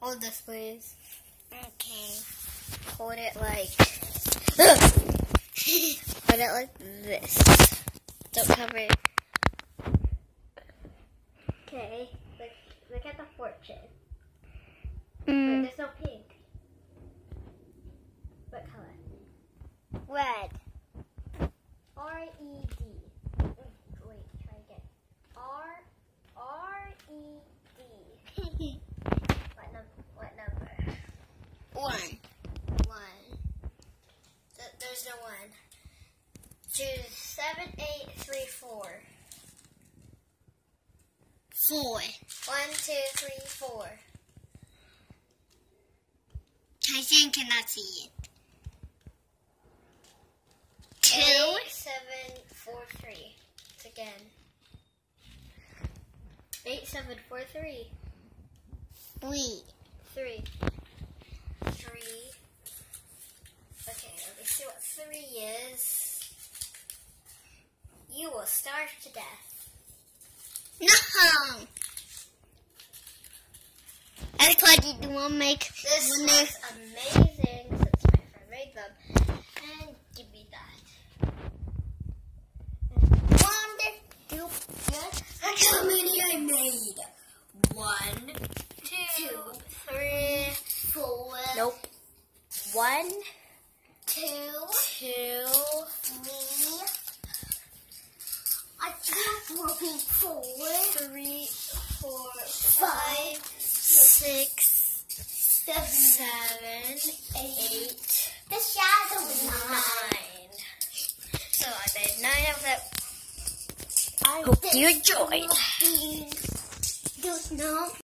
Hold this, please. Okay. Hold it like... Hold it like this. Don't cover it. Okay. Look at the fortune. Wait, there's no pink. What color? Red. R-E-D. Wait, try again. R-E-D. What number? 1. 1. There's no 1. Choose 7, 8, 3, 4. 4. 1, 2, 3, 4. Tyson cannot see it. 2. 8, 7, 4, 3. It's again. 8, 7, 4, 3. 3. 3. 3. Okay, let me see what 3 is. You will starve to death. No! I thought you want to make This one is amazing since my friend made them. And give me that. Two. Look how many I made. 1, 2, 3, 4. Nope. 1, 2. 2, 3. I think 4. 3, 4, 5. 6, 7. 7, 8, The shadow is 9. 9. So I made 9 of them. I Hope you enjoyed. Do not